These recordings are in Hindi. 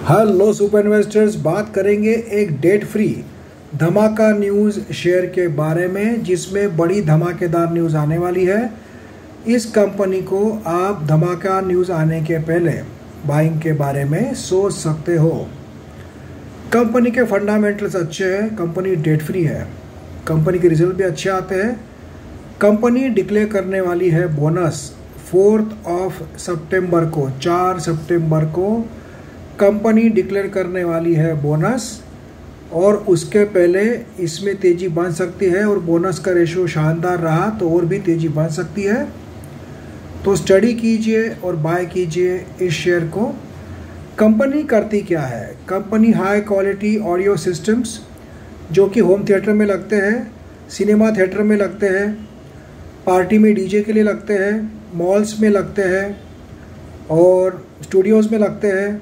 हेलो सुपर इन्वेस्टर्स, बात करेंगे एक डेट फ्री धमाका न्यूज़ शेयर के बारे में जिसमें बड़ी धमाकेदार न्यूज़ आने वाली है। इस कंपनी को आप धमाका न्यूज़ आने के पहले बाइंग के बारे में सोच सकते हो। कंपनी के फंडामेंटल्स अच्छे हैं, कंपनी डेट फ्री है, कंपनी के रिजल्ट भी अच्छे आते हैं। कंपनी डिक्लेयर करने वाली है बोनस 4 सितंबर को, 4 सितंबर को कंपनी डिक्लेयर करने वाली है बोनस, और उसके पहले इसमें तेज़ी बन सकती है और बोनस का रेशो शानदार रहा तो और भी तेज़ी बन सकती है। तो स्टडी कीजिए और बाय कीजिए इस शेयर को। कंपनी करती क्या है? Company high quality audio systems जो कि होम थिएटर में लगते हैं, सिनेमा थिएटर में लगते हैं, पार्टी में डीजे के लिए लगते हैं, मॉल्स में लगते हैं और स्टूडियोज़ में लगते हैं,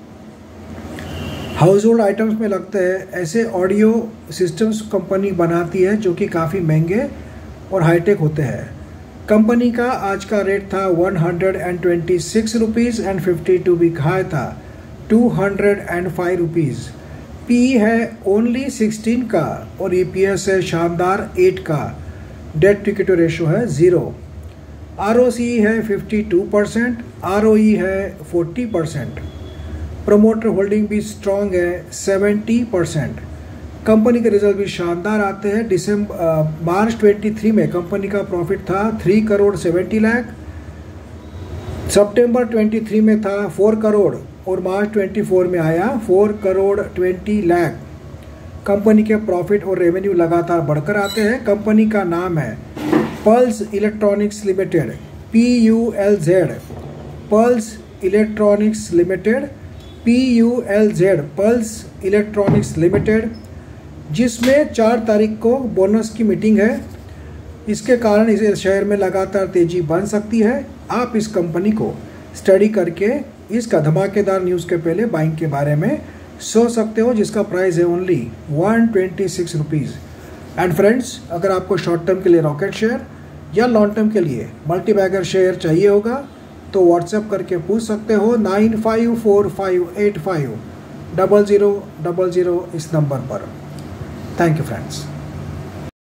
हाउस होल्ड आइटम्स में लगते हैं, ऐसे ऑडियो सिस्टम्स कंपनी बनाती है जो कि काफ़ी महंगे और हाईटेक होते हैं। कंपनी का आज का रेट था 126 रुपीज़ एंड 52 वीक हाई था 205 रुपीज़। पी है ओनली 16 का और EPS है शानदार 8 का। डेट टू इक्विटी रेशो है 0। ROCE है 52%, ROE है 40%। प्रमोटर होल्डिंग भी स्ट्रॉन्ग है 70%। कंपनी के रिजल्ट भी शानदार आते हैं। मार्च 23 में कंपनी का प्रॉफिट था 3 करोड़ 70 लाख, सितंबर 23 में था 4 करोड़ और मार्च 24 में आया 4 करोड़ 20 लाख। कंपनी के प्रॉफिट और रेवेन्यू लगातार बढ़कर आते हैं। कंपनी का नाम है Pulz Electronics Limited, PULZ, Pulz Electronics Limited, PULZ, Pulz Electronics Limited, जिसमें 4 तारीख को बोनस की मीटिंग है। इसके कारण इस शेयर में लगातार तेज़ी बन सकती है। आप इस कंपनी को स्टडी करके इसका धमाकेदार न्यूज़ के पहले बाइंग के बारे में सोच सकते हो, जिसका प्राइस है ओनली 126 रुपीज़। एंड फ्रेंड्स, अगर आपको शॉर्ट टर्म के लिए रॉकेट शेयर या लॉन्ग टर्म के लिए मल्टीबैगर शेयर चाहिए होगा तो व्हाट्सएप करके पूछ सकते हो 9545850000 इस नंबर पर। Thank you friends.